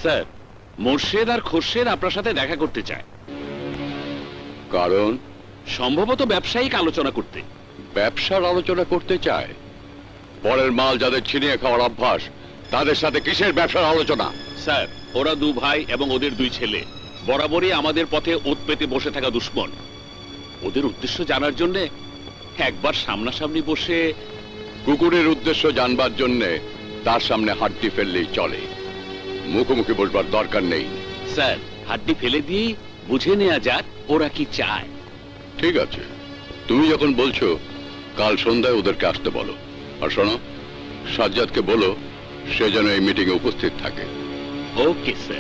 Sir, Morshed আর খোরশেদ আপনার সাথে দেখা করতে চায়। কারণ? সম্ভবত ব্যবসায়িক আলোচনা করতে। ব্যবসার আলোচনা করতে চায়? পরের মাল যাদের ছিনিয়ে খাওয়ার অভ্যাস, তাদের সাথে কিসের ব্যবসার আলোচনা? স্যার, ওরা 2 ভাই এবং ওদের 2 ছেলে বরাবরই আমাদের পথে ওত পেতে বসে থাকা দুশ্মন। ওদের উদ্দেশ্য জানার জন্য একবার সামনাসামনি বসে। কুকুরের উদ্দেশ্য জানবার জন্য তার সামনে হাড্ডি ফেললেই চলে, মুখোমুখি বসবার দরকার নেই। স্যার, হাড্ডি ফেলে দিয়ে বুঝে নেওয়া যাক ওরা কি চায়। ঠিক আছে, তুমি যখন বলছো কাল সন্ধ্যায় ওদেরকে আসতে বলো। আর শোনো, সাজ্জাদকে বলো সে যেন এই মিটিং এ উপস্থিত থাকে। Okay sir.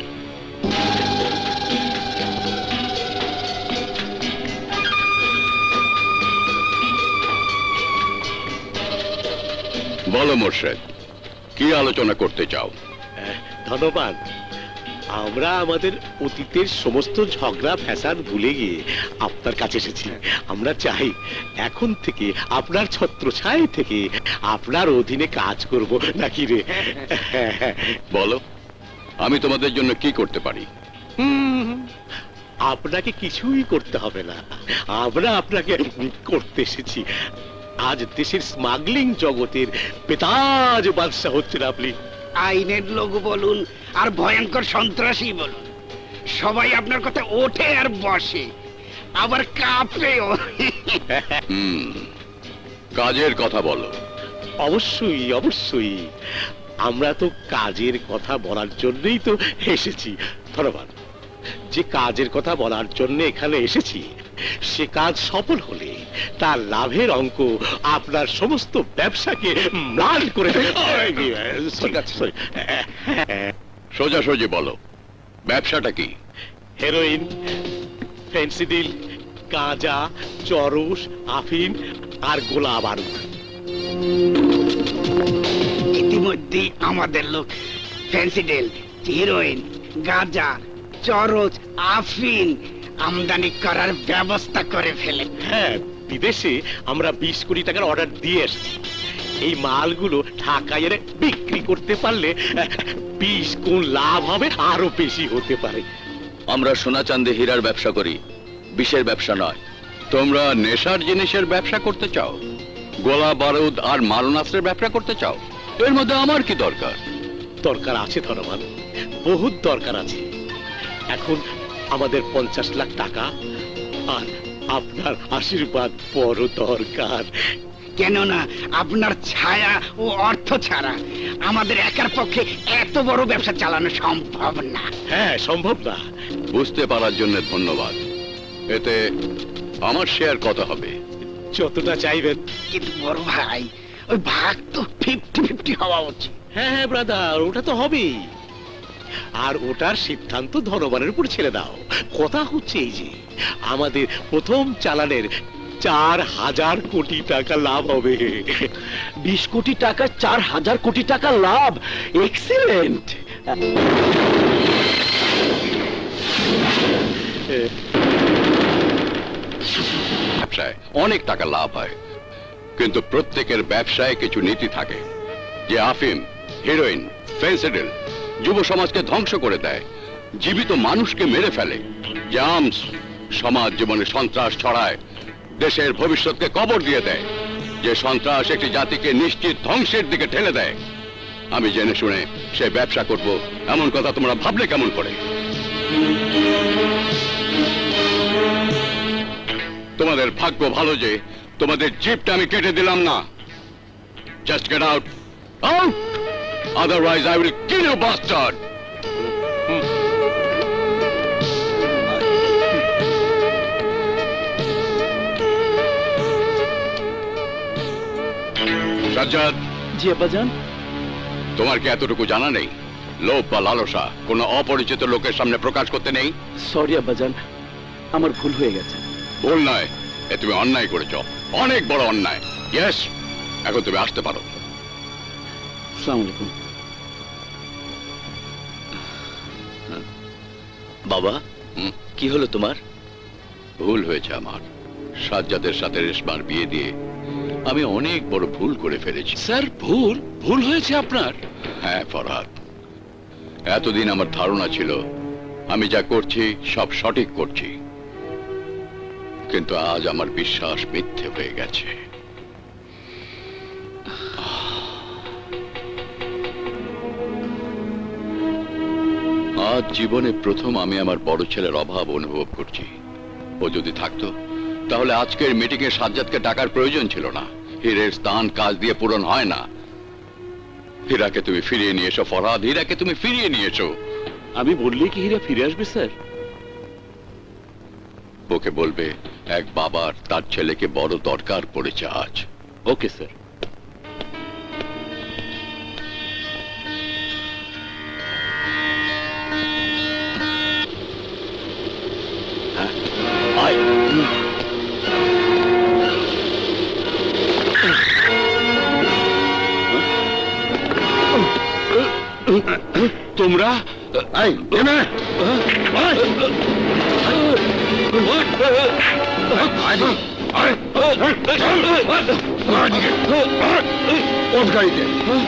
বলো মোর্শেদ, কি আলোচনা করতে চাও? ধন্যবাদ। আমরা আমাদের অতীতের সমস্ত ঝগড়া ফ্যাসাদ ভুলে গিয়ে আপনার কাছে এসেছি। আমরা চাই এখন থেকে আপনার ছত্রছায়া থেকে আপনার অধীনে কাজ করব, নাকি রে? বলো, আমি তোমাদের জন্য কি করতে পারি? আপনাকে কিছুই করতে হবে না, আমরা আপনাকে করতে এসেছি। আজ দেশের স্মাগলিং জগতের বেতাজ বাদশা হচ্ছেন আপনি। আইনের লোক বলুন আর ভয়ঙ্কর সন্ত্রাসী বলুন, সবাই আপনার কথা ওঠে আর বসে, আবার কাঁপেও। কাজের কথা বলো। অবশ্যই অবশ্যই, আমরা তো কাজের কথা বলার জন্যই তো এসেছি। ধন্যবাদ। যে কাজের কথা বলার জন্য এখানে এসেছি, সে কাজ সফল হলে তার লাভের অঙ্ক আপনার সমস্ত ব্যবসাকে ম্লান করে দেবে। সোজাসুজি বলো, ব্যবসাটা কি? হেরোইন, ফেন্সিডিল, গাঁজা, চরস, আফিন আর গোলা বারুদ। ইতিমধ্যেই আমাদের লোক ফেন্সিডিল, হিরোইন, গাঁজা, চরস, আফিন আমদানি করার ব্যবস্থা করে ফেলে। হ্যাঁ, বিদেশে আমরা 20 কোটি টাকার অর্ডার দিয়ে এসেছি। এই মালগুলো ঢাকায় এনে বিক্রি করতে পারলে 20 গুণ লাভ হবে, আরো বেশি হতে পারে। আমরা সোনা চাঁদে হীরার ব্যবসা করি, বিষের ব্যবসা নয়। তোমরা নেশার জিনিসের ব্যবসা করতে চাও, গোলা বারুদ আর মারণাস্ত্রের ব্যবসা করতে চাও। এর মধ্যে আমার কি দরকার? দরকার আছে ধনবান, বহুত দরকার আছে। এখন আমাদের 50 লাখ টাকা আর আপনার আশীর্বাদ বড় দরকার। কেননা আপনার ছায়া ও অর্থ ছাড়া আমাদের একার পক্ষে এত বড় ব্যবসা চালানো সম্ভব না। হ্যাঁ, সম্ভব না। বুঝতে পারার জন্য ধন্যবাদ। এতে আমার শেয়ার কত হবে? যতটা চাইবেন। কিন্তু বড় ভাই, ওই ভাগ তো 50-50 হওয়া উচিত। হ্যাঁ হ্যাঁ ব্রাদার, ওটা তো হবেই। আর ওটার সিদ্ধান্ত ধনবানের উপর ছেড়ে দাও। কথা হচ্ছে এই যে আমাদের প্রথম চালানের 4000 কোটি টাকা লাভ হবে। 20 কোটি টাকা 4000 কোটি টাকা লাভ, এক্সিলেন্ট। ব্যবসায় অনেক টাকা লাভ হয়, কিন্তু প্রত্যেকের ব্যবসায় কিছু নীতি থাকে। যে আফিম, হিরোইন, ফেন্সিডিল যুব সমাজকে ধ্বংস করে দেয়, জীবিত মানুষকে মেরে ফেলে। যে আর্মস সমাজ জীবনে সন্ত্রাস ছড়ায়, দেশের ভবিষ্যৎকে কবর দিয়ে দেয়। যে সন্ত্রাস একটি জাতিকে নিশ্চিত ধ্বংসের দিকে ঠেলে দেয়। আমি জেনে শুনে সে ব্যবসা করব, এমন কথা তোমরা ভাবলে কেমন করে? তোমাদের ভাগ্য ভালো যে তোমাদের জিপটা আমি কেটে দিলাম না। Just get out, out, otherwise I will kill you bastard. Sajjad. জি আব্বাজান। তোমার কি এতটুকু জানা নেই, লোভ বা লালসা কোনো অপরিচিত লোকের সামনে প্রকাশ করতে নেই? সরি আব্বাজান, আমার ভুল হয়ে গেছে। ভুল নয়, এ তুমি অন্যায় করেছ, অনেক বড় অন্যায়। ইয়েস, এখন তুমি আসতে পারো। আসসালামু আলাইকুম। বাবা, কি হলো তোমার? ভুল হয়েছে আমার। সাজ্জাদের সাথে রেশমার বিয়ে দিয়ে আমি অনেক বড় ভুল করে ফেলেছি। স্যার, ভুল হয়েছে আপনার? হ্যাঁ ফরহাদ, এতদিন আমার ধারণা ছিল আমি যা করছি সব সঠিক করছি, কিন্তু আজ আমার বিশ্বাস মিথ্যে হয়ে গেছে। আজ জীবনে প্রথম আমি আমার বড় ছেলের অভাব অনুভব করছি। ও যদি থাকতো তাহলে আজকের মিটিং এ সাজ্জাদকে টাকার প্রয়োজন ছিল না। হীরের স্থান কাজ দিয়ে পূরণ হয় না। হীরাকে তুমি ফিরিয়ে নিয়ে এসো ফরহাদ, হীরাকে তুমি ফিরিয়ে নিয়ে এসো। আমি বললেই কি হীরা ফিরে আসবে স্যার? ওকে বলবে এক বাবার তার ছেলেকে বড় দরকার পড়েছে আজ। Okay sir. আয় তোমরা আয় নেমে ওঠ গাড়িতে।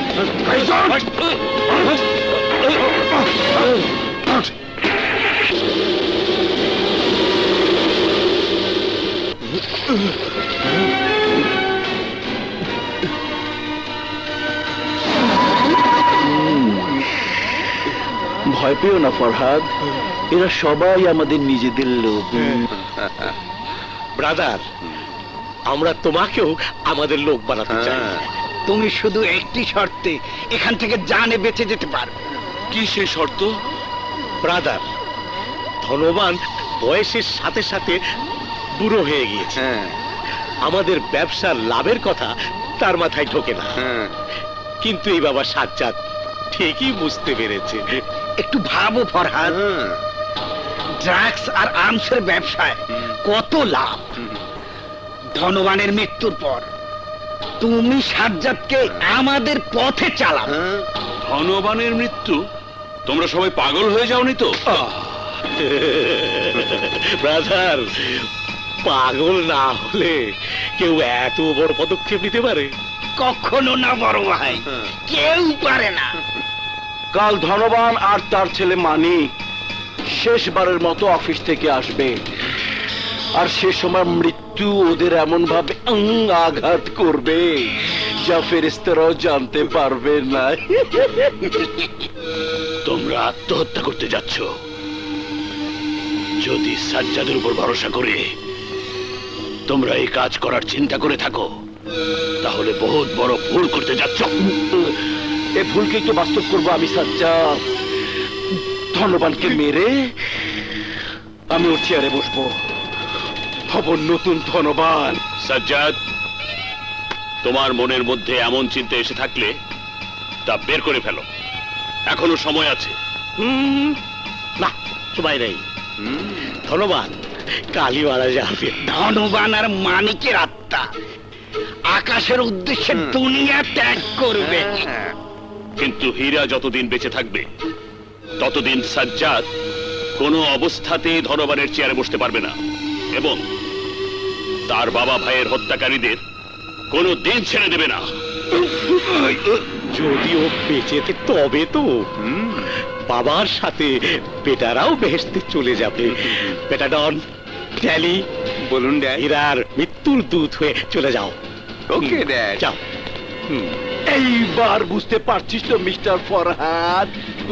ভয় পেও না ফরহাদ, এরা সবাই আমাদের নিজেদের লোক। ব্রাদার, আমরা তোমাকেও আমাদের লোক বানাতে চাই। তুমি শুধু একটি শর্তে এখান থেকে জানে বেঁচে যেতে পারো। কি সে শর্ত? ব্রাদার, ধনবান বয়সের সাথে সাথে বুড়ো হয়ে গিয়েছে। আমাদের ব্যবসার লাভের কথা তার মাথায় ঢোকে না। কিন্তু এই বাবা সাজ্জাদ ঠিকই বুঝতে পেরেছে। একটু ভাবো ফরহাদ, ড্রাগস আর আর্মসের ব্যবসায় কত লাভ। ধনবানের মৃত্যুর পর তুমি সাজ্জাদকে আমাদের পথে চালাও। ধনবানের মৃত্যু? তোমরা সবাই পাগল হয়ে যাওনি তো? ব্রাদার, পাগল না হলে কেউ এত বড় পদক্ষেপ নিতে পারে? কখনো না বড় ভাই, কেউ পারে না। কাল ধনবান আর তার ছেলে মানিক শেষবারের মতো অফিস থেকে আসবে, আর সে সময় মৃত্যু ওদের এমন ভাবে আঘাত করবে যা ফেরেশতারাও জানতে পারবে না। তোমরা আত্মহত্যা করতে যাচ্ছ। যদি সাজ্জাদের উপর ভরসা করে তোমরা এই কাজ করার চিন্তা করে থাকো, তাহলে বহুত বড় ভুল করতে যাচ্ছ। এ ভুলকেই তো বাস্তব করবো আমি সাজ্জাদ। ধনবানকে মেরে আমি ওর চেয়ারে বসবো, হব নতুন ধনবান। সাজ্জাদ, তোমার মনের মধ্যে এমন চিন্তা এসে থাকলে তা বের করে ফেলো, এখনো সময় আছে। না, সময় নেই। ধনবান কালী মারা যাবে। ধনবান আর মানিকের আত্মা আকাশের উদ্দেশ্যে দুনিয়া ত্যাগ করবে। কিন্তু হীরা যতদিন বেঁচে থাকবে ততদিন সাজ্জাদ কোনো অবস্থাতেই ধনবানের চেয়ারে বসতে পারবে না, এবং তার বাবা ভাইয়ের হত্যাকারীদের কোনো দিন ছেড়ে দেবে না। যদি ও বেঁচে থাকে তবে তো বাবার সাথে বেটারাও বেহেশতে চলে যাবে। বেটা ডন, ড্যালি, বলুন ড্যাড। হীরার মৃত্যুর দূত হয়ে চলে যাও। Okay dad. যাও। এইবার বুঝতে পারছিস তো মিস্টার ফরহাদ?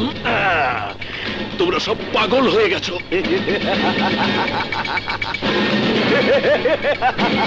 তোমরা সব পাগল হয়ে গেছো।